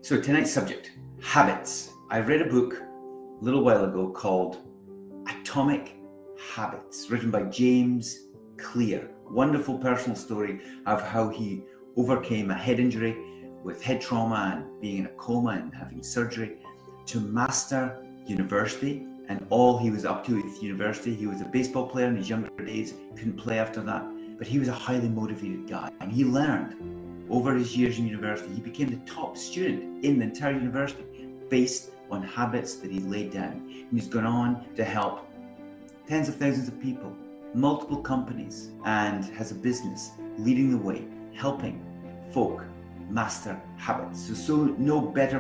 So tonight's subject, habits. I read a book a little while ago called Atomic Habits, written by James Clear. Wonderful personal story of how he overcame a head injury with head trauma and being in a coma and having surgery to master university and all he was up to with university. He was a baseball player in his younger days, couldn't play after that, but he was a highly motivated guy, and he learned over his years in university. He became the top student in the entire university based on habits that he laid down. And he's gone on to help tens of thousands of people, multiple companies, and has a business leading the way, helping folk master habits. So no better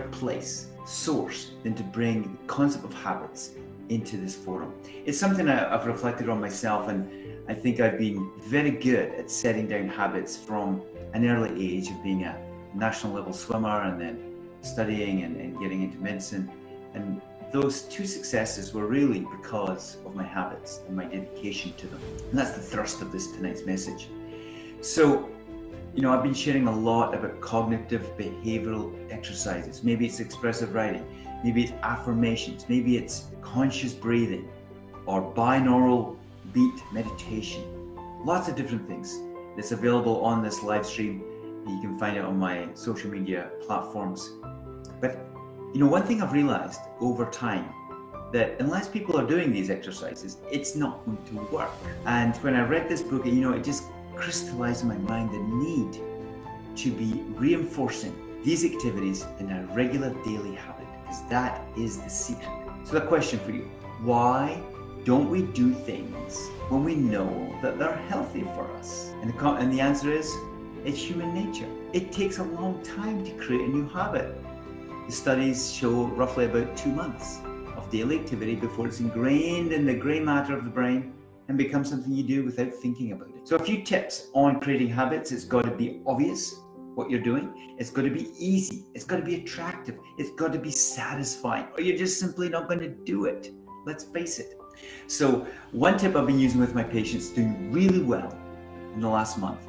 source than to bring the concept of habits into this forum. It's something I've reflected on myself, and I think I've been very good at setting down habits from an early age of being a national level swimmer and then studying and getting into medicine. And those two successes were really because of my habits and my dedication to them. And that's the thrust of this tonight's message. So, I've been sharing a lot about cognitive behavioral exercises. Maybe it's expressive writing, maybe it's affirmations, maybe it's conscious breathing or binaural beat meditation. Lots of different things that's available on this live stream. You can find it on my social media platforms. But one thing I've realized over time, that unless people are doing these exercises, it's not going to work. And when I read this book, it just crystallized in my mind the need to be reinforcing these activities in a regular daily habit, because that is the secret. So the question for you, why don't we do things when we know that they're healthy for us? And the answer is, it's human nature. It takes a long time to create a new habit. The studies show roughly about 2 months of daily activity before it's ingrained in the grey matter of the brain and becomes something you do without thinking about it. So a few tips on creating habits. It's got to be obvious what you're doing. It's got to be easy. It's got to be attractive. It's got to be satisfying, or you're just simply not going to do it. Let's face it. So one tip I've been using with my patients doing really well in the last month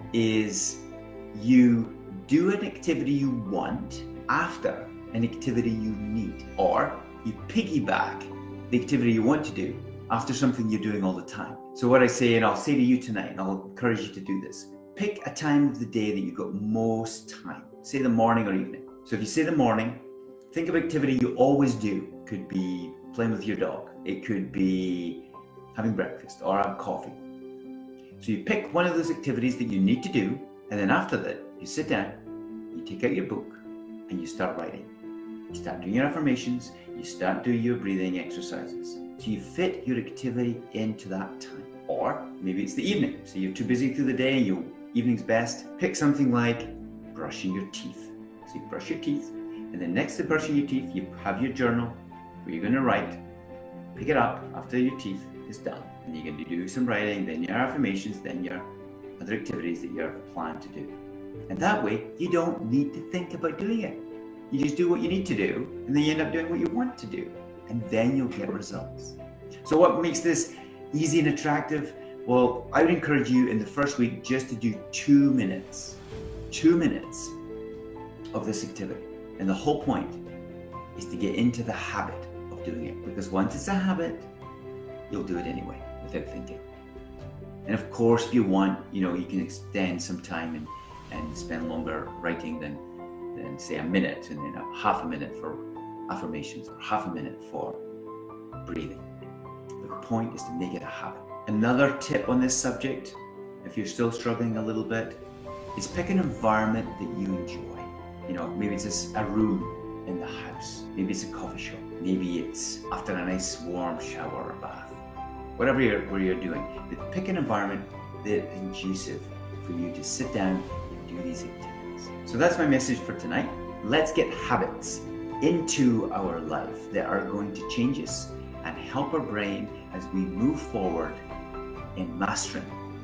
is you do an activity you want after an activity you need, or you piggyback the activity you want to do after something you're doing all the time. So what I say, and I'll say to you tonight, and I'll encourage you to do this, pick a time of the day that you've got most time. Say the morning or evening. So if you say the morning, think of activity you always do. It could be playing with your dog. It could be having breakfast or have coffee. So you pick one of those activities that you need to do, and then after that, you sit down, you take out your book, and you start writing. You start doing your affirmations, you start doing your breathing exercises. So you fit your activity into that time. Or maybe it's the evening, so you're too busy through the day, your evening's best. Pick something like brushing your teeth. So you brush your teeth, and then next to brushing your teeth, you have your journal where you're going to write. Pick it up after your teeth is done, and you're going to do some writing, then your affirmations, then your other activities that you're planned to do. And that way, you don't need to think about doing it. You just do what you need to do, and then you end up doing what you want to do, and then you'll get results. So what makes this easy and attractive? Well, I would encourage you in the first week just to do 2 minutes. 2 minutes of this activity. And the whole point is to get into the habit of doing it, because once it's a habit, you'll do it anyway without thinking. And of course, if you want, you can extend some time and spend longer writing than say a minute, and then half a minute for affirmations or half a minute for breathing. The point is to make it a habit. Another tip on this subject, if you're still struggling a little bit, is pick an environment that you enjoy. Maybe it's a room in the house, maybe it's a coffee shop, maybe it's after a nice warm shower or bath, whatever you're doing. But pick an environment that is conducive for you to sit down and do these activities. So that's my message for tonight. Let's get habits into our life that are going to change us and help our brain as we move forward in mastering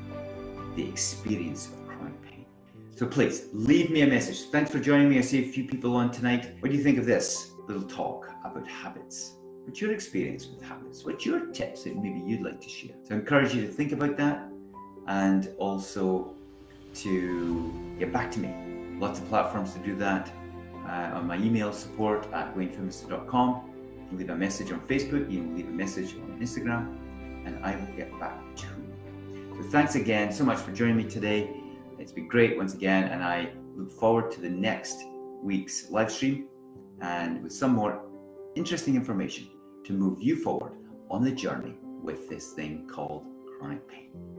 the experience of chronic pain. So please leave me a message. Thanks for joining me. I see a few people on tonight. What do you think of this little talk about habits? What's your experience with habits? What's your tips that maybe you'd like to share? So I encourage you to think about that, and also to get back to me. Lots of platforms to do that. on my email, support@waynefimister.com. You can leave a message on Facebook, you can leave a message on Instagram, and I will get back to you. So thanks again so much for joining me today. It's been great once again, and I look forward to the next week's live stream and with some more interesting information to move you forward on the journey with this thing called chronic pain.